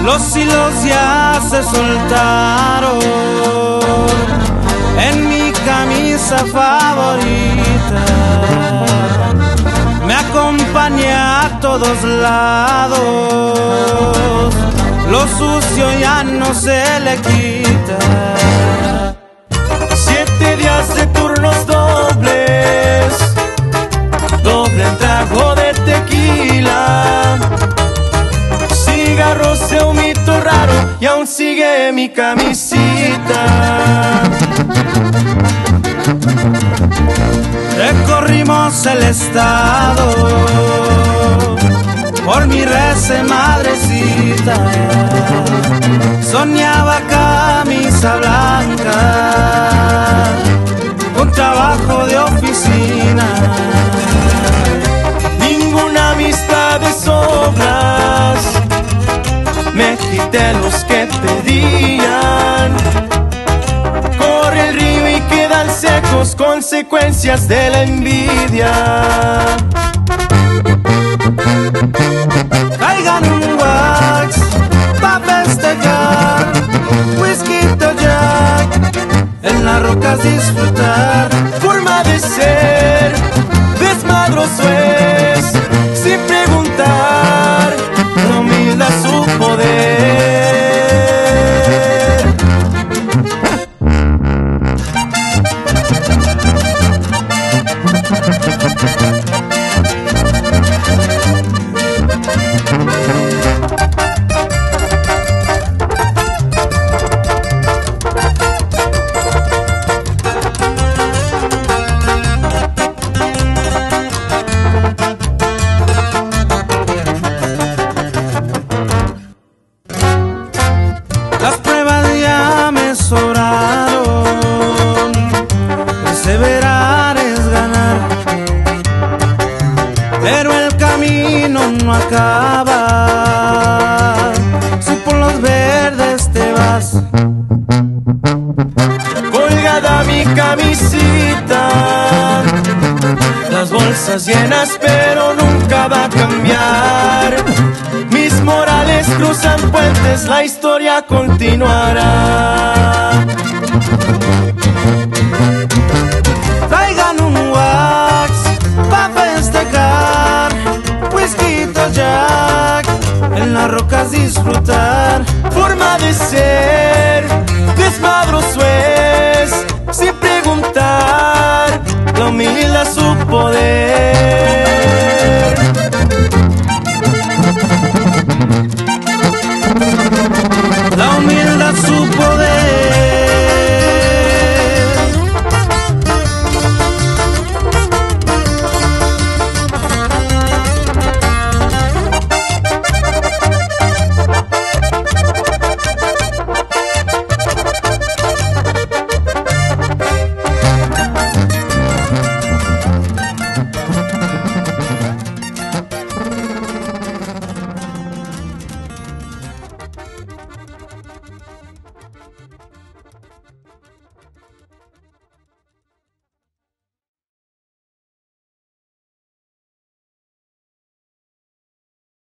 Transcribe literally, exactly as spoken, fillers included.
Los hilos ya se soltaron en mi camisa favorita. Me acompaña a todos lados, lo sucio ya no se le quita. Siete días de turnos dobles, doble trago de tequila, cigarros de un mito raro y aún sigue mi camisita. Recorrimos el estado por mi rece madrecita. Soñaba camisa blanca, un trabajo de oficina. Ninguna amistad de sobras, me quité los que pedían. Corre el río y quedan secos, consecuencias de la envidia. Traigan un wax pa' festejar, whisky Jack, en las rocas disfrutar. Forma de ser, desmadroso es, sin preguntar, la humildad su poder. Las pruebas ya me sobraron, perseverar es ganar, pero el camino no acaba, si por los verdes te vas. Colgada mi camisita, las bolsas llenas pero nunca va a cambiar. Mis morales cruzan puentes, la historia continuará. Traigan un wax pa' festejar, whisky Jack, en las rocas disfrutar. Forma de ser, desmadroso es, sin preguntar, la humildad su poder.